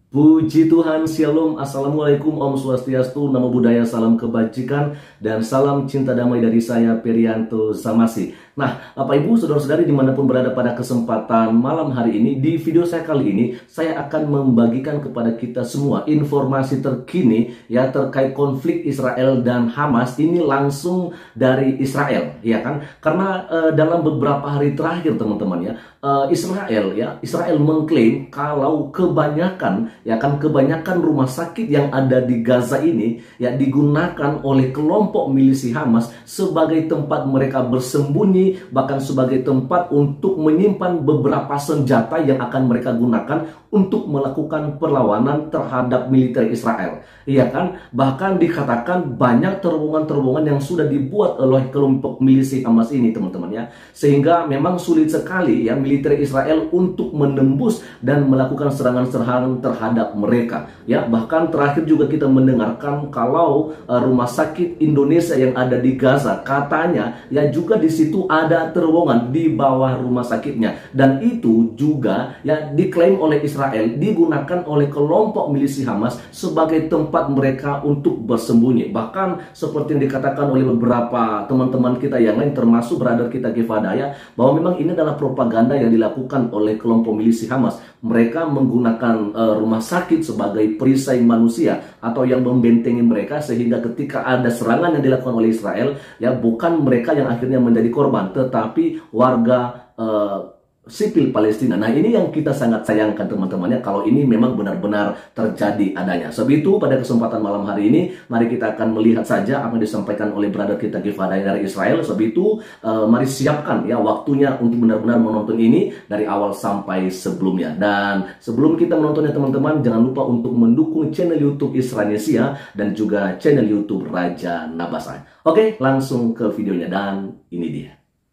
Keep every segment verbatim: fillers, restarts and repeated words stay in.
Puji Tuhan, Shalom, Assalamualaikum, Om Swastiastu, Namo Buddhaya, Salam Kebajikan, dan salam cinta damai dari saya, Perianto Samasi. Nah, Bapak Ibu, Saudara-saudari dimanapun berada pada kesempatan malam hari ini, di video saya kali ini, saya akan membagikan kepada kita semua informasi terkini ya terkait konflik Israel dan Hamas ini langsung dari Israel, ya kan? Karena uh, dalam beberapa hari terakhir, teman-teman ya, uh, Israel ya, Israel mengklaim kalau kebanyakan ya kan kebanyakan rumah sakit yang ada di Gaza ini ya digunakan oleh kelompok milisi Hamas sebagai tempat mereka bersembunyi, bahkan sebagai tempat untuk menyimpan beberapa senjata yang akan mereka gunakan untuk melakukan perlawanan terhadap militer Israel. Iya kan? Bahkan dikatakan banyak terowongan-terowongan yang sudah dibuat oleh kelompok milisi Hamas ini, teman-teman ya. Sehingga memang sulit sekali ya militer Israel untuk menembus dan melakukan serangan-serangan terhadap mereka. Ya, bahkan terakhir juga kita mendengarkan kalau uh, rumah sakit Indonesia yang ada di Gaza katanya ya juga di situ ada terowongan di bawah rumah sakitnya, dan itu juga ya diklaim oleh Israel digunakan oleh kelompok milisi Hamas sebagai tempat mereka untuk bersembunyi. Bahkan seperti yang dikatakan oleh beberapa teman-teman kita yang lain, termasuk brother kita Kifadaya, bahwa memang ini adalah propaganda yang dilakukan oleh kelompok milisi Hamas. Mereka menggunakan uh, rumah sakit sebagai perisai manusia atau yang membentengi mereka, sehingga ketika ada serangan yang dilakukan oleh Israel ya bukan mereka yang akhirnya menjadi korban, tetapi warga uh, sipil Palestina. Nah, ini yang kita sangat sayangkan, teman-temannya, kalau ini memang benar-benar terjadi adanya. Sebab itu pada kesempatan malam hari ini mari kita akan melihat saja apa yang disampaikan oleh brother kita Gifadai dari Israel. Sebab itu uh, mari siapkan ya waktunya untuk benar-benar menonton ini dari awal sampai sebelumnya. Dan sebelum kita menontonnya, teman-teman, jangan lupa untuk mendukung channel YouTube Isranesia dan juga channel YouTube Raja Nabasai. Oke, langsung ke videonya, dan ini dia.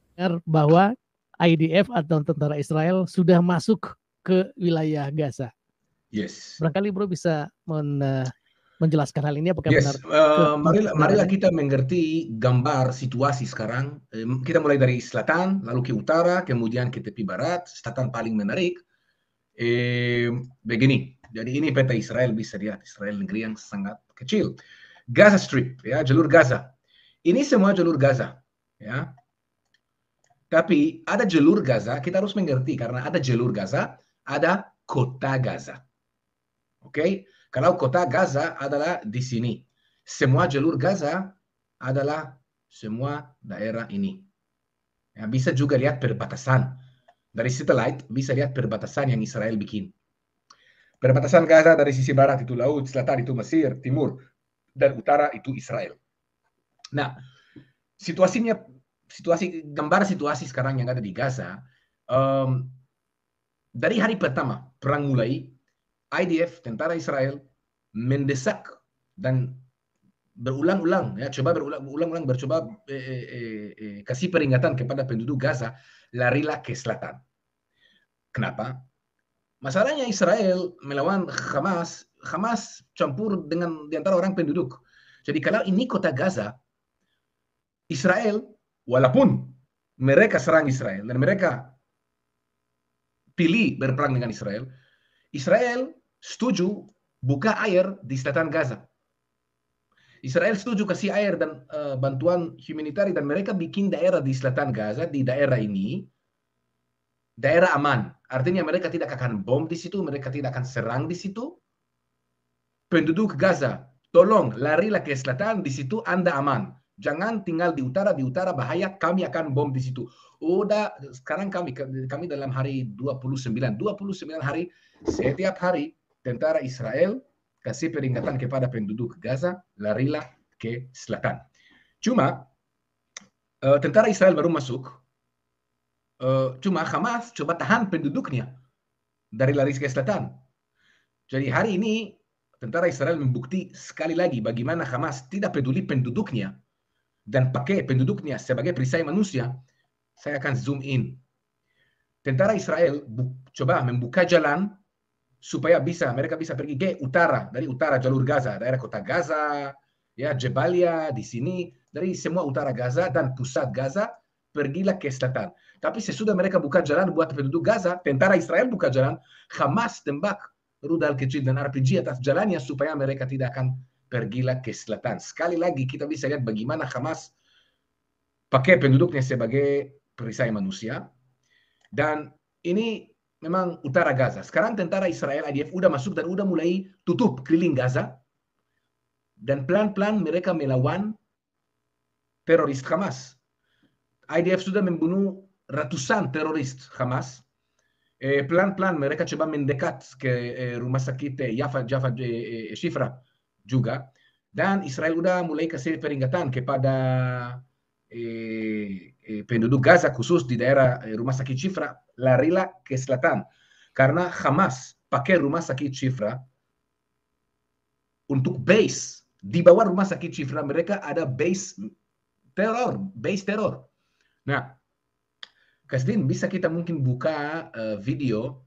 Bahwa I D F atau tentara Israel sudah masuk ke wilayah Gaza. Yes. Barangkali Bro bisa men, menjelaskan hal ini apakah yes. benar? Uh, marilah, marilah kita mengerti gambar situasi sekarang. Kita mulai dari selatan, lalu ke utara, kemudian ke tepi barat. Selatan paling menarik. Eh, begini, jadi ini peta Israel, bisa lihat Israel negeri yang sangat kecil. Gaza Strip, ya, jalur Gaza. Ini semua jalur Gaza, ya. Tapi ada jalur Gaza, kita harus mengerti karena ada jalur Gaza, ada kota Gaza. Oke, okay? Kalau kota Gaza adalah di sini. Semua jalur Gaza adalah semua daerah ini. Ya, bisa juga lihat perbatasan. Dari satelit bisa lihat perbatasan yang Israel bikin. Perbatasan Gaza dari sisi barat itu laut, selatan itu Mesir, timur, dan utara itu Israel. Nah, situasinya situasi gambar situasi sekarang yang ada di Gaza, um, dari hari pertama perang mulai, I D F tentara Israel mendesak dan berulang-ulang ya coba berulang-ulang bercoba eh, eh, eh, kasih peringatan kepada penduduk Gaza, larilah ke selatan. Kenapa? Masalahnya Israel melawan Hamas, Hamas campur dengan di antara orang penduduk. Jadi kalau ini kota Gaza, Israel walaupun mereka serang Israel dan mereka pilih berperang dengan Israel, Israel setuju buka air di selatan Gaza. Israel setuju kasih air dan uh, bantuan humanitarian, dan mereka bikin daerah di selatan Gaza, di daerah ini, daerah aman. Artinya mereka tidak akan bom di situ, mereka tidak akan serang di situ. Penduduk Gaza, tolong larilah ke selatan, di situ Anda aman. Jangan tinggal di utara, di utara bahaya, kami akan bom di situ. Udah, sekarang kami kami dalam hari dua puluh sembilan, dua puluh sembilan hari, setiap hari tentara Israel kasih peringatan kepada penduduk Gaza, larilah ke selatan. Cuma uh, tentara Israel baru masuk, uh, cuma Hamas coba tahan penduduknya dari lari ke selatan. Jadi hari ini tentara Israel membukti sekali lagi bagaimana Hamas tidak peduli penduduknya dan pakai penduduknya sebagai perisai manusia. Saya akan zoom in. Tentara Israel coba membuka jalan supaya bisa mereka bisa pergi ke utara, dari utara jalur Gaza, daerah kota Gaza, ya Jebalia di sini, dari semua utara Gaza dan pusat Gaza, pergilah ke selatan. Tapi sesudah mereka buka jalan buat penduduk Gaza, tentara Israel buka jalan, Hamas tembak rudal kecil dan R P G atas jalannya supaya mereka tidak akan pergilah ke selatan. Sekali lagi kita bisa lihat bagaimana Hamas pakai penduduknya sebagai perisai manusia. Dan ini memang utara Gaza. Sekarang tentara Israel I D F udah masuk dan udah mulai tutup keliling Gaza. Dan pelan-pelan mereka melawan teroris Hamas. I D F sudah membunuh ratusan teroris Hamas. Pelan-pelan eh, mereka coba mendekat ke eh, rumah sakit eh, Jaffa, Jaffa eh, Shifra juga. Dan Israel sudah mulai kasih peringatan kepada eh, eh, penduduk Gaza khusus di daerah eh, rumah sakit Shifra, larilah ke selatan. Karena Hamas pakai rumah sakit Shifra untuk base. Di bawah rumah sakit Shifra mereka ada base teror, base teror. Nah, Kasdin, bisa kita mungkin buka uh, video.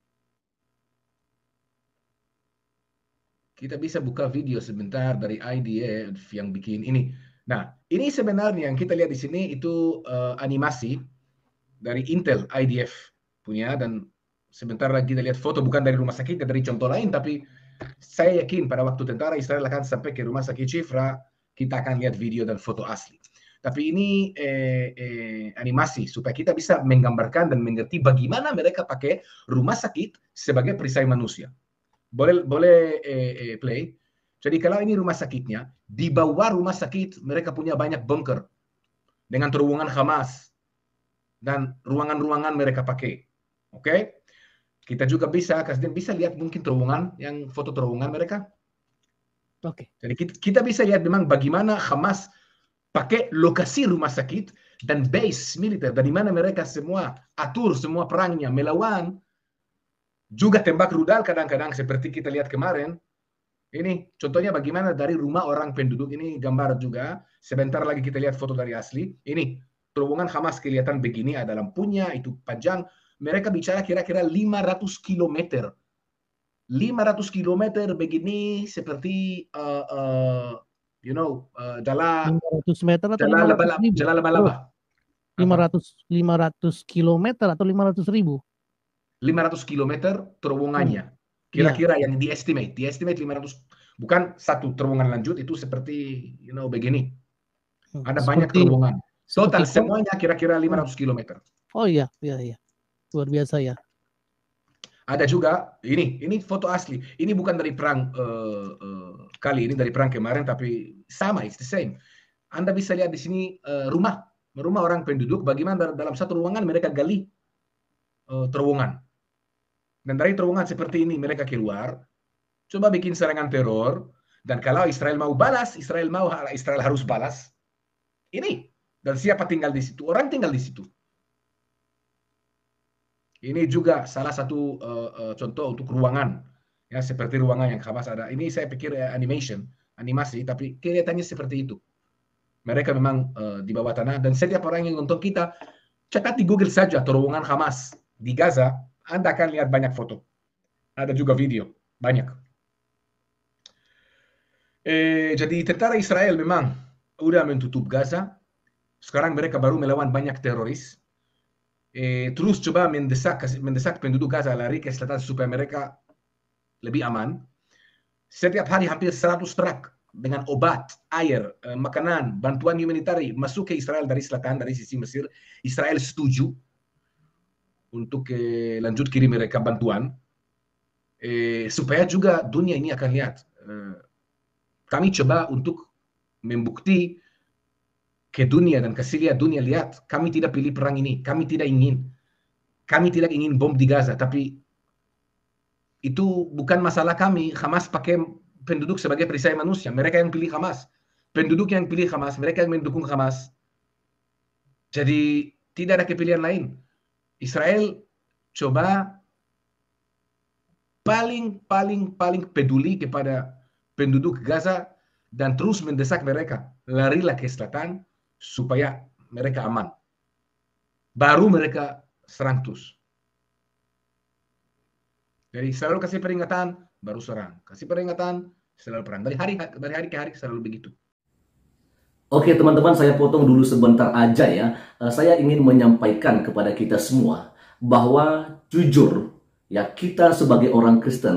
Kita bisa buka video sebentar dari I D F yang bikin ini. Nah, ini sebenarnya yang kita lihat di sini itu uh, animasi dari Intel I D F punya. Dan sebentar lagi kita lihat foto bukan dari rumah sakit, dari contoh lain. Tapi saya yakin pada waktu tentara Israel akan sampai ke rumah sakit Shifra, kita akan lihat video dan foto asli. Tapi ini eh, eh, animasi supaya kita bisa menggambarkan dan mengerti bagaimana mereka pakai rumah sakit sebagai perisai manusia. Boleh boleh eh, eh, play. Jadi kalau ini rumah sakitnya, di bawah rumah sakit mereka punya banyak bunker dengan terowongan Hamas dan ruangan-ruangan mereka pakai. Oke? Okay? Kita juga bisa, Kasdin bisa lihat mungkin terowongan, yang foto terowongan mereka. Oke. Okay. Jadi kita, kita bisa lihat memang bagaimana Hamas pakai lokasi rumah sakit dan base militer dari mana mereka semua atur semua perangnya melawan, juga tembak rudal kadang-kadang seperti kita lihat kemarin. Ini contohnya bagaimana dari rumah orang penduduk. Ini gambar juga. Sebentar lagi kita lihat foto dari asli. Ini terowongan Hamas kelihatan begini, ada lampunya, itu panjang. Mereka bicara kira-kira lima ratus kilometer. lima ratus kilometer begini seperti uh, uh, you know, uh, jala lima ratus meter atau jala lima ratus ribu? Jala laba-laba. lima ratus lima ratus kilometer atau lima ratus ribu? lima ratus kilometer terowongannya. Kira-kira yeah. Yang di estimate, di estimate lima ratus, bukan satu terowongan lanjut, itu seperti you know begini. Ada seperti, banyak terowongan. Total semuanya kira-kira lima ratus kilometer. Oh iya, iya iya. Luar biasa ya. Ada juga ini, ini foto asli. Ini bukan dari perang uh, uh, kali ini, dari perang kemarin, tapi sama, it's the same. Anda bisa lihat di sini uh, rumah, rumah orang penduduk. Bagaimana dalam satu ruangan mereka gali uh, terowongan. Dan dari terowongan seperti ini mereka keluar, coba bikin serangan teror. Dan kalau Israel mau balas, Israel mau, Israel harus balas. Ini. Dan siapa tinggal di situ? Orang tinggal di situ. Ini juga salah satu uh, uh, contoh untuk ruangan, ya seperti ruangan yang Hamas ada. Ini saya pikir uh, animation, animasi, tapi kelihatannya seperti itu. Mereka memang uh, di bawah tanah. Dan setiap orang yang nonton kita, catat di Google saja terowongan Hamas di Gaza, Anda akan lihat banyak foto. Ada juga video, banyak. Eh, jadi tentara Israel memang udah menutup Gaza. Sekarang mereka baru melawan banyak teroris. Eh, terus coba mendesak, mendesak penduduk Gaza lari ke selatan supaya mereka lebih aman. Setiap hari hampir seratus truk dengan obat, air, eh, makanan, bantuan humanitari masuk ke Israel dari selatan, dari sisi Mesir. Israel setuju untuk eh, lanjut kirim mereka bantuan. Eh, supaya juga dunia ini akan lihat. Eh, kami coba untuk membukti ke dunia dan kasih lihat dunia, lihat kami tidak pilih perang ini, kami tidak ingin kami tidak ingin bom di Gaza, tapi itu bukan masalah kami. Hamas pakai penduduk sebagai perisai manusia, mereka yang pilih Hamas, penduduk yang pilih Hamas, mereka yang mendukung Hamas. Jadi tidak ada kepilihan lain. Israel coba paling paling paling peduli kepada penduduk Gaza dan terus mendesak mereka larilah ke selatan supaya mereka aman. Baru mereka serang terus. Jadi selalu kasih peringatan, baru serang. Kasih peringatan, selalu perang. Dari hari dari hari ke hari selalu begitu. Oke teman-teman, saya potong dulu sebentar aja ya. Saya ingin menyampaikan kepada kita semua bahwa jujur ya, kita sebagai orang Kristen,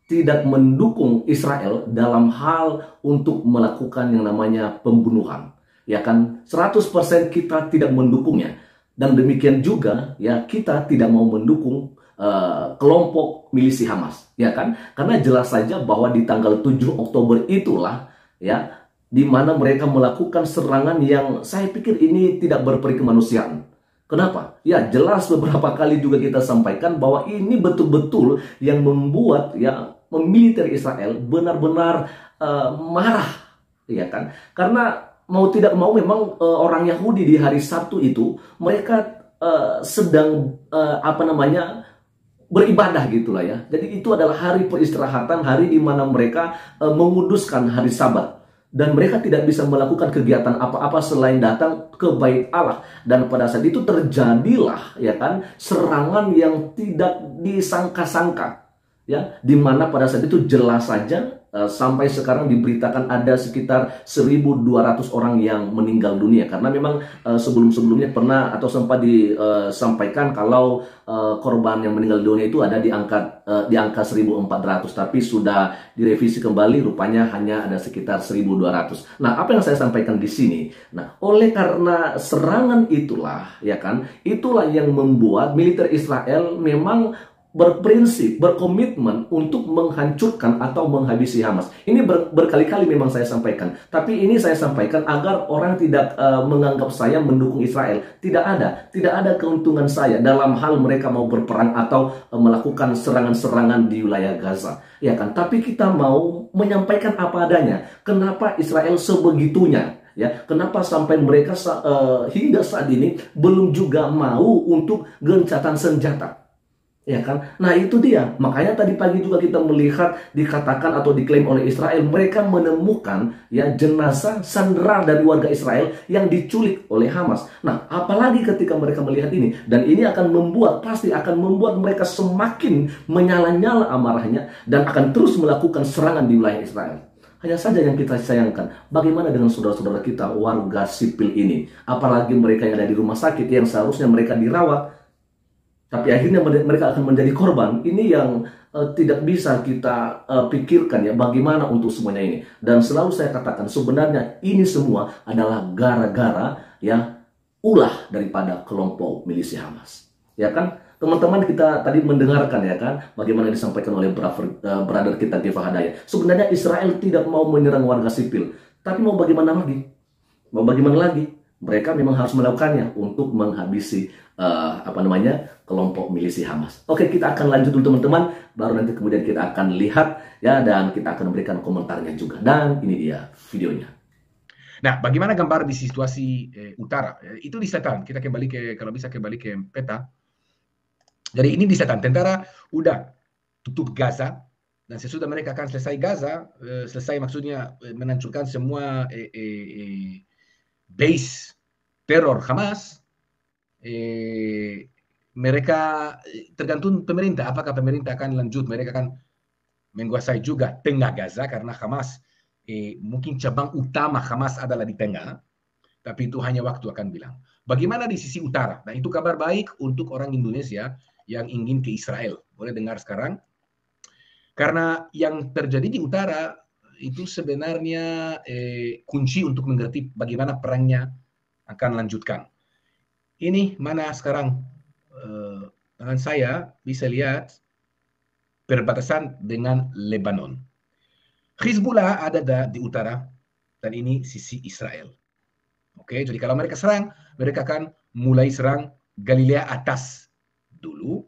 tidak mendukung Israel dalam hal untuk melakukan yang namanya pembunuhan. Ya kan, seratus persen kita tidak mendukungnya. Dan demikian juga ya kita tidak mau mendukung uh, kelompok milisi Hamas, ya kan? Karena jelas saja bahwa di tanggal tujuh Oktober itulah ya di mana mereka melakukan serangan yang saya pikir ini tidak berperi kemanusiaan. Kenapa? Ya jelas beberapa kali juga kita sampaikan bahwa ini betul-betul yang membuat ya militer Israel benar-benar uh, marah, ya kan? Karena mau tidak mau memang uh, orang Yahudi di hari Sabtu itu mereka uh, sedang uh, apa namanya beribadah gitulah ya. Jadi itu adalah hari peristirahatan, hari di mana mereka uh, menguduskan hari Sabat. Dan mereka tidak bisa melakukan kegiatan apa-apa selain datang ke bait Allah. Dan pada saat itu terjadilah ya kan serangan yang tidak disangka-sangka. Ya, di mana pada saat itu jelas saja uh, sampai sekarang diberitakan ada sekitar seribu dua ratus orang yang meninggal dunia, karena memang uh, sebelum-sebelumnya pernah atau sempat disampaikan kalau uh, korban yang meninggal dunia itu ada di angka uh, di angka seribu empat ratus, tapi sudah direvisi kembali, rupanya hanya ada sekitar seribu dua ratus. Nah, apa yang saya sampaikan di sini, nah oleh karena serangan itulah ya kan, itulah yang membuat militer Israel memang berprinsip, berkomitmen untuk menghancurkan atau menghabisi Hamas. Ini ber, berkali-kali memang saya sampaikan. Tapi ini saya sampaikan agar orang tidak uh, menganggap saya mendukung Israel. Tidak ada. Tidak ada keuntungan saya dalam hal mereka mau berperang atau uh, melakukan serangan-serangan di wilayah Gaza. Ya kan? Tapi kita mau menyampaikan apa adanya. Kenapa Israel sebegitunya? Ya, kenapa sampai mereka uh, hingga saat ini belum juga mau untuk gencatan senjata? Ya kan? Nah itu dia. Makanya tadi pagi juga kita melihat dikatakan atau diklaim oleh Israel mereka menemukan ya jenazah sandera dari warga Israel yang diculik oleh Hamas. Nah apalagi ketika mereka melihat ini, dan ini akan membuat pasti akan membuat mereka semakin menyala-nyala amarahnya dan akan terus melakukan serangan di wilayah Israel. Hanya saja yang kita sayangkan, bagaimana dengan saudara-saudara kita warga sipil ini, apalagi mereka yang ada di rumah sakit yang seharusnya mereka dirawat, tapi akhirnya mereka akan menjadi korban. Ini yang uh, tidak bisa kita uh, pikirkan ya, bagaimana untuk semuanya ini. Dan selalu saya katakan sebenarnya ini semua adalah gara-gara ya ulah daripada kelompok milisi Hamas. Ya kan? Teman-teman kita tadi mendengarkan ya kan bagaimana disampaikan oleh brother, uh, brother kita Giva Hadaya. Sebenarnya Israel tidak mau menyerang warga sipil, tapi mau bagaimana lagi? Mau bagaimana lagi? Mereka memang harus melakukannya untuk menghabisi uh, apa namanya kelompok milisi Hamas. Oke, kita akan lanjut dulu teman-teman, baru nanti kemudian kita akan lihat ya, dan kita akan memberikan komentarnya juga. Dan ini dia videonya. Nah, bagaimana gambar di situasi eh, utara? Eh, itu di selatan. Kita kembali ke, kalau bisa kembali ke peta. Jadi ini di selatan. Tentara udah tutup Gaza, dan sesudah mereka akan selesai Gaza, eh, selesai maksudnya eh, menghancurkan semua eh, eh, eh, base teror Hamas, eh, mereka tergantung pemerintah. Apakah pemerintah akan lanjut, mereka akan menguasai juga tengah Gaza, karena Hamas eh, mungkin cabang utama Hamas adalah di tengah, tapi itu hanya waktu akan bilang. Bagaimana di sisi utara? Nah itu kabar baik untuk orang Indonesia yang ingin ke Israel. Boleh dengar sekarang, karena yang terjadi di utara itu sebenarnya eh, kunci untuk mengerti bagaimana perangnya akan lanjutkan. Ini mana sekarang eh, tangan saya bisa lihat perbatasan dengan Lebanon. Hizbullah ada di utara, dan ini sisi Israel. Oke, jadi kalau mereka serang, mereka akan mulai serang Galilea atas dulu.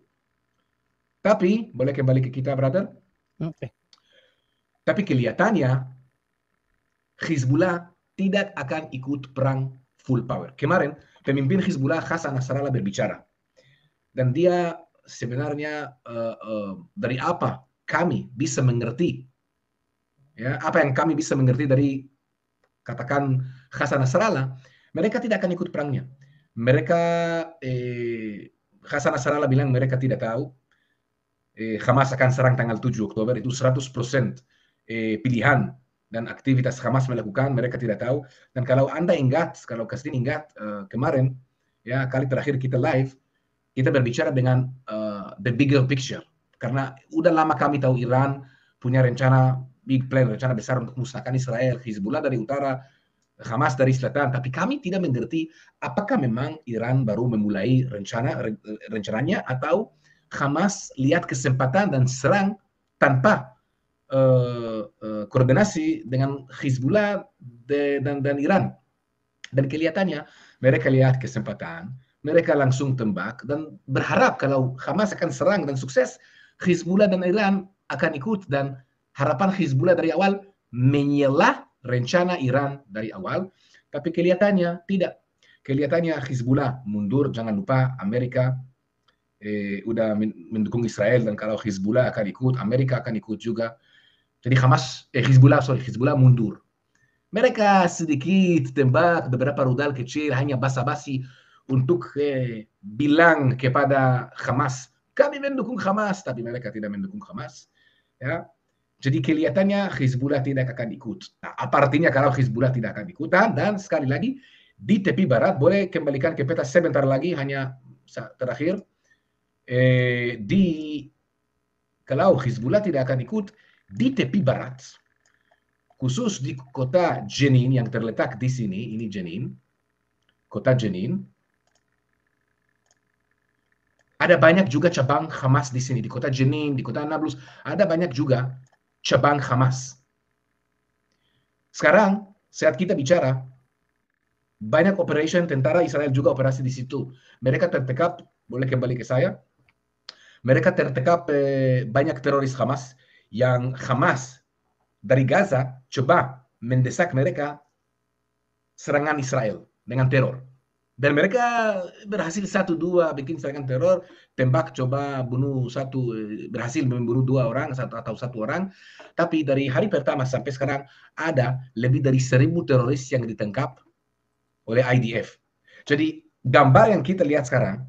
Tapi boleh kembali ke kita, brother? Oke. Tapi kelihatannya Hizbullah tidak akan ikut perang full power. Kemarin pemimpin Hizbullah Hassan Nasrallah berbicara, dan dia sebenarnya uh, uh, dari apa kami bisa mengerti, ya apa yang kami bisa mengerti dari katakan Hassan Nasrallah, mereka tidak akan ikut perangnya. Mereka eh, Hassan Nasrallah bilang mereka tidak tahu eh, Hamas akan serang tanggal tujuh Oktober, itu seratus persen eh, pilihan dan aktivitas Hamas melakukan, mereka tidak tahu. Dan kalau Anda ingat, kalau Kastin ingat uh, kemarin, ya kali terakhir kita live, kita berbicara dengan uh, the bigger picture. Karena udah lama kami tahu Iran punya rencana big plan, rencana besar untuk musnahkan Israel, Hizbullah dari utara, Hamas dari selatan. Tapi kami tidak mengerti apakah memang Iran baru memulai rencana rencananya atau Hamas lihat kesempatan dan serang tanpa uh, uh, koordinasi dengan Hizbullah de, dan, dan Iran. Dan kelihatannya mereka lihat kesempatan, mereka langsung tembak dan berharap kalau Hamas akan serang dan sukses, Hizbullah dan Iran akan ikut. Dan harapan Hizbullah dari awal menyelah rencana Iran dari awal, tapi kelihatannya tidak. Kelihatannya Hizbullah mundur. Jangan lupa Amerika eh, udah mendukung Israel, dan kalau Hizbullah akan ikut, Amerika akan ikut juga. Jadi Hamas, eh Hizbullah, sorry, Hizbullah mundur. Mereka sedikit tembak beberapa rudal kecil, hanya basa-basi untuk eh, bilang kepada Hamas, kami mendukung Hamas, tapi mereka tidak mendukung Hamas. Ya. Jadi kelihatannya Hizbullah tidak akan ikut. Nah, apa artinya kalau Hizbullah tidak akan ikutan? Dan sekali lagi, di tepi barat, boleh kembalikan ke peta sebentar lagi, hanya terakhir. Eh, di kalau Hizbullah tidak akan ikut, di tepi barat, khusus di kota Jenin yang terletak di sini, ini Jenin, kota Jenin, ada banyak juga cabang Hamas di sini, di kota Jenin, di kota Nablus, ada banyak juga cabang Hamas. Sekarang, saat kita bicara, banyak operation tentara Israel juga operasi di situ. Mereka tertekap, boleh kembali ke saya, mereka tertekap eh, banyak teroris Hamas, yang Hamas dari Gaza coba mendesak mereka serangan Israel dengan teror. Dan mereka berhasil satu dua bikin serangan teror, tembak coba bunuh satu, berhasil membunuh dua orang satu atau satu orang. Tapi dari hari pertama sampai sekarang ada lebih dari seribu teroris yang ditangkap oleh I D F. Jadi gambar yang kita lihat sekarang,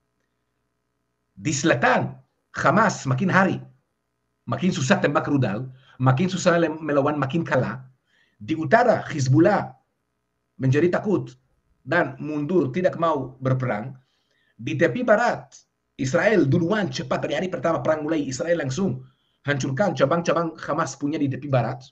di selatan Hamas makin hari makin susah tembak rudal, makin susah melawan, makin kalah. Di utara Hizbullah menjadi takut dan mundur, tidak mau berperang. Di tepi barat Israel duluan, cepat dari hari pertama perang mulai, Israel langsung hancurkan cabang-cabang Hamas punya di tepi barat.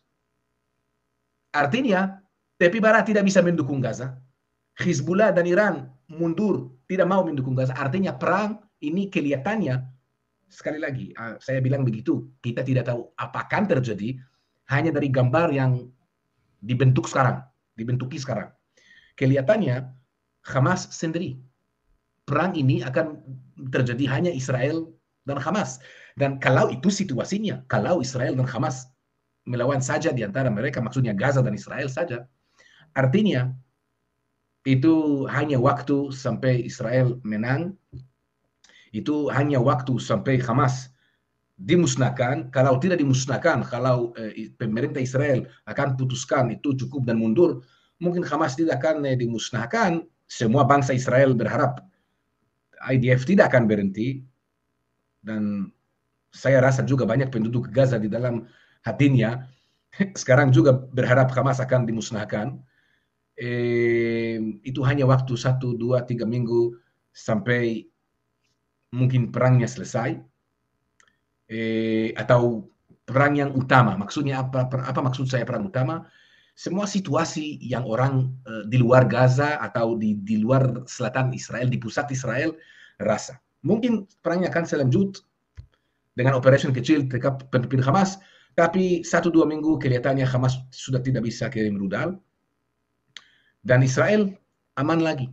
Artinya tepi barat tidak bisa mendukung Gaza. Hizbullah dan Iran mundur, tidak mau mendukung Gaza. Artinya perang ini kelihatannya, sekali lagi, saya bilang begitu, kita tidak tahu apa akan terjadi, hanya dari gambar yang dibentuk sekarang, dibentuki sekarang. Kelihatannya Hamas sendiri. Perang ini akan terjadi hanya Israel dan Hamas. Dan kalau itu situasinya, kalau Israel dan Hamas melawan saja di antara mereka, maksudnya Gaza dan Israel saja, artinya itu hanya waktu sampai Israel menang, itu hanya waktu sampai Hamas dimusnahkan. Kalau tidak dimusnahkan, kalau eh, pemerintah Israel akan putuskan itu cukup dan mundur, mungkin Hamas tidak akan eh, dimusnahkan. Semua bangsa Israel berharap I D F tidak akan berhenti. Dan saya rasa juga banyak penduduk Gaza di dalam hatinya sekarang juga berharap Hamas akan dimusnahkan. Eh, itu hanya waktu satu, dua, tiga minggu sampai mungkin perangnya selesai, eh, atau perang yang utama. Maksudnya apa? Apa maksud saya perang utama? Semua situasi yang orang eh, di luar Gaza atau di, di luar selatan Israel, di pusat Israel rasa. Mungkin perangnya akan selanjut dengan operation kecil terhadap pemimpin Hamas, tapi satu dua minggu kelihatannya Hamas sudah tidak bisa kirim rudal, dan Israel aman lagi.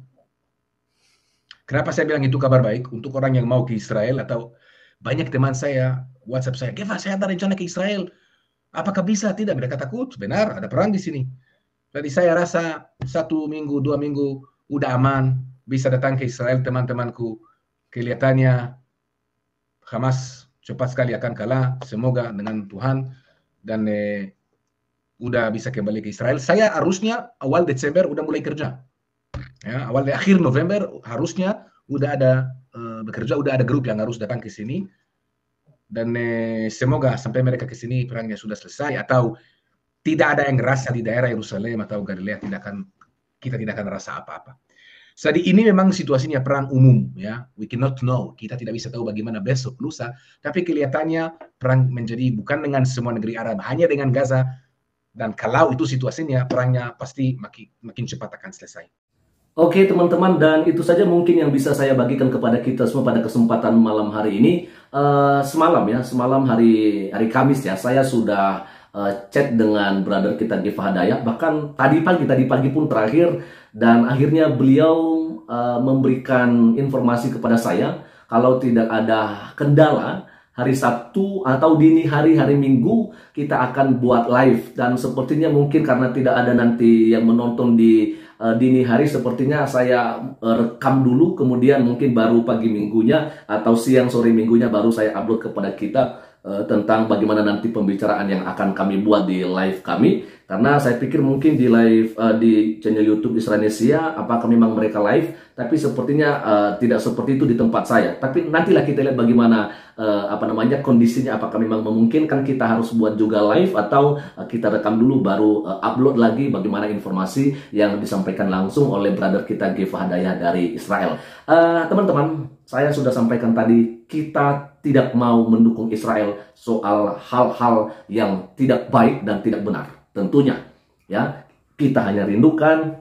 Kenapa saya bilang itu kabar baik untuk orang yang mau ke Israel? Atau banyak teman saya, WhatsApp saya, Geva, saya ada rencana ke Israel. Apakah bisa? Tidak, mereka takut. Benar, ada perang di sini. Jadi saya rasa satu minggu, dua minggu, udah aman, bisa datang ke Israel teman-temanku. Kelihatannya Hamas cepat sekali akan kalah, semoga dengan Tuhan, dan eh, udah bisa kembali ke Israel. Saya harusnya awal Desember udah mulai kerja. Ya, awal akhir November harusnya udah ada uh, bekerja, udah ada grup yang harus datang ke sini, dan eh, semoga sampai mereka ke sini perangnya sudah selesai, atau tidak ada yang rasa di daerah Yerusalem atau Galilea, tidak akan, kita tidak akan rasa apa-apa. Jadi ini memang situasinya perang umum, ya. We cannot know. Kita tidak bisa tahu bagaimana besok, lusa. Tapi kelihatannya perang menjadi bukan dengan semua negeri Arab, hanya dengan Gaza. Dan kalau itu situasinya, perangnya pasti makin, makin cepat akan selesai. Oke teman-teman, dan itu saja mungkin yang bisa saya bagikan kepada kita semua pada kesempatan malam hari ini. Uh, semalam ya, semalam hari hari Kamis ya, saya sudah uh, chat dengan brother kita Giva Hadayah. Bahkan tadi pagi, tadi pagi pun terakhir, dan akhirnya beliau uh, memberikan informasi kepada saya kalau tidak ada kendala, hari Sabtu atau dini hari hari Minggu kita akan buat live. Dan sepertinya mungkin karena tidak ada nanti yang menonton di uh, dini hari, sepertinya saya uh, rekam dulu, kemudian mungkin baru pagi minggunya atau siang sore minggunya baru saya upload kepada kita uh, tentang bagaimana nanti pembicaraan yang akan kami buat di live kami. Karena saya pikir mungkin di live uh, di channel YouTube Isranesia, apakah memang mereka live, tapi sepertinya uh, tidak seperti itu di tempat saya. Tapi nantilah kita lihat bagaimana uh, apa namanya kondisinya, apakah memang memungkinkan kita harus buat juga live atau uh, kita rekam dulu baru uh, upload lagi bagaimana informasi yang disampaikan langsung oleh brother kita Giva Hadayah dari Israel. Teman-teman, uh, saya sudah sampaikan tadi, kita tidak mau mendukung Israel soal hal-hal yang tidak baik dan tidak benar. Tentunya ya, kita hanya rindukan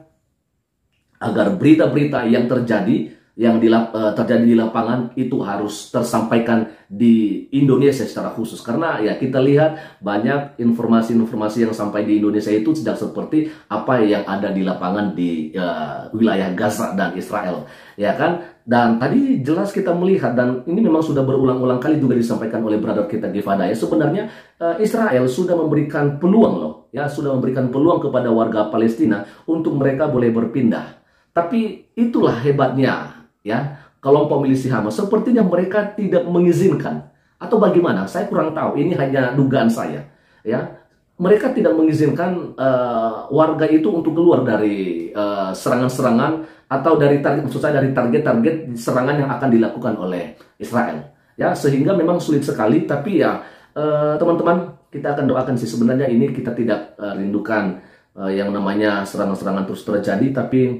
agar berita-berita yang terjadi yang di, uh, terjadi di lapangan itu harus tersampaikan di Indonesia secara khusus. Karena ya kita lihat banyak informasi-informasi yang sampai di Indonesia itu tidak seperti apa yang ada di lapangan di uh, wilayah Gaza dan Israel, ya kan? Dan tadi jelas kita melihat, dan ini memang sudah berulang-ulang kali juga disampaikan oleh brother kita Giva Hadayah, sebenarnya uh, Israel sudah memberikan peluang loh, ya sudah memberikan peluang kepada warga Palestina untuk mereka boleh berpindah. Tapi itulah hebatnya ya kelompok milisi Hamas, sepertinya mereka tidak mengizinkan atau bagaimana, saya kurang tahu, ini hanya dugaan saya ya. Mereka tidak mengizinkan uh, warga itu untuk keluar dari serangan-serangan uh, atau dari target, maksud saya dari target-target serangan yang akan dilakukan oleh Israel ya, sehingga memang sulit sekali. Tapi ya teman-teman, uh, kita akan doakan sih, sebenarnya ini kita tidak uh, rindukan uh, yang namanya serangan-serangan terus terjadi. Tapi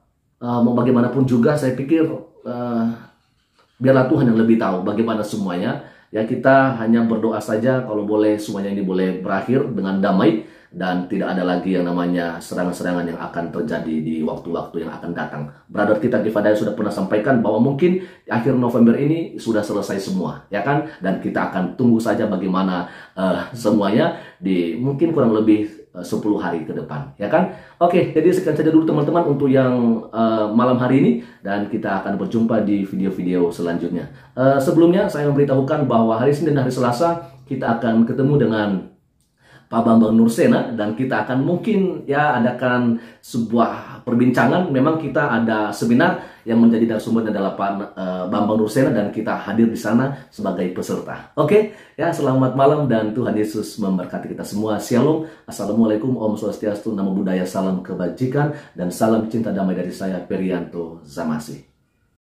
uh, mau bagaimanapun juga saya pikir uh, biarlah Tuhan yang lebih tahu bagaimana semuanya. Ya kita hanya berdoa saja kalau boleh semuanya ini boleh berakhir dengan damai dan tidak ada lagi yang namanya serangan-serangan yang akan terjadi di waktu-waktu yang akan datang. Brother kita Giva Hadayah sudah pernah sampaikan bahwa mungkin akhir November ini sudah selesai semua, ya kan? Dan kita akan tunggu saja bagaimana uh, semuanya di mungkin kurang lebih uh, sepuluh hari ke depan, ya kan? Oke, jadi sekian saja dulu teman-teman untuk yang uh, malam hari ini, dan kita akan berjumpa di video-video selanjutnya. Uh, sebelumnya saya memberitahukan bahwa hari Senin dan hari Selasa kita akan ketemu dengan Pak Bambang Nursena, dan kita akan mungkin ya adakan sebuah perbincangan. Memang kita ada seminar yang menjadi narasumber adalah Pak uh, Bambang Nursena, dan kita hadir di sana sebagai peserta. Oke, ya selamat malam dan Tuhan Yesus memberkati kita semua. Shalom, assalamualaikum, Om Swastiastu, Namo Buddhaya, salam kebajikan dan salam cinta damai dari saya Perianto Zamasi.